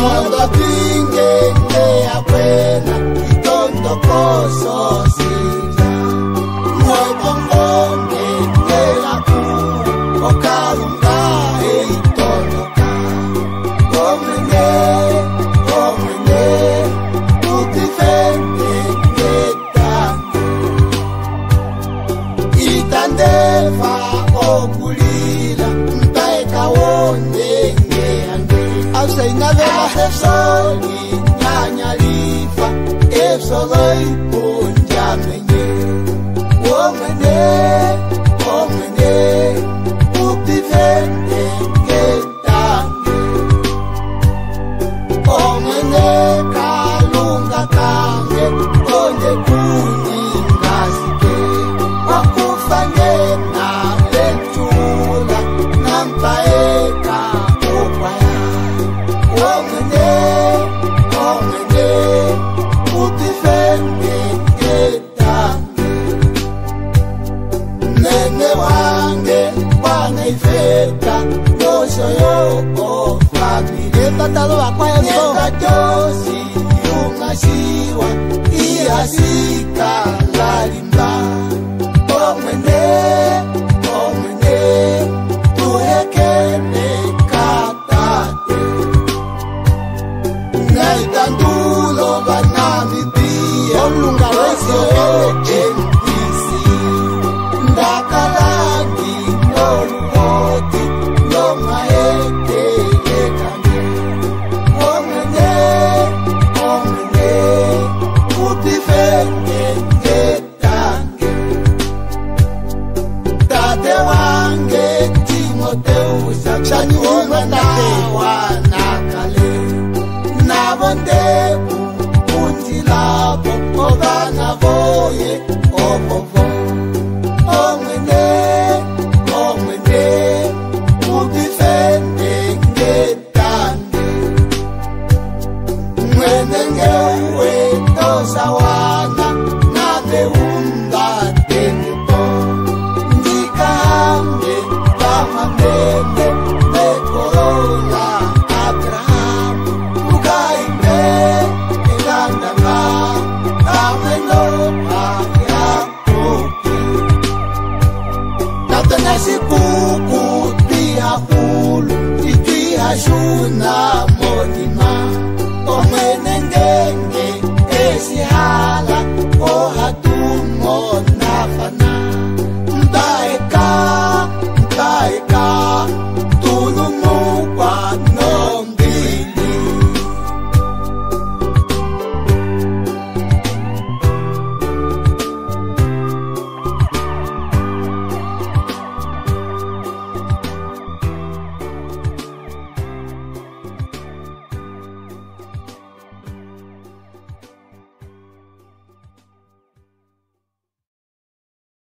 Mondo tinge ya buena itondo koso sija Mueto ngonge la ku Okalunga itondo ka Omene Utifende ngetange Itandefa okulila Mtaeka wonde ngeange Asesoli nyanyalifa Esoloi punjamenye Omene Utifende ngetange Omene kalunga kange Onde kuni ngasike Wakufanye na lechula Nampaeka ukwaya Omene Utifende ngetange Nene wange wanaifeta Nosho yoko fabile Tatalo wakwaya Nyeka josi yungashiwa Iasika lalimba Omene Tuhekene katate Naitandulo banami pia Olunga weso empisi Ndakalangi noluhoti Lomaeke lekane Omene Utifende ngetange Tate wange Timoteusa Chanyuwa nakale Nabondebu Untilabo Obana voye Obovo Omene Utifende ngetange Mwenengewe tosawana Nateunda tenepo Ndikange Bahamene Nekorola Abraham Ukaime Elandanga Amenopa Yakobi Natanashikuku Tiahulu Itiashuna Monime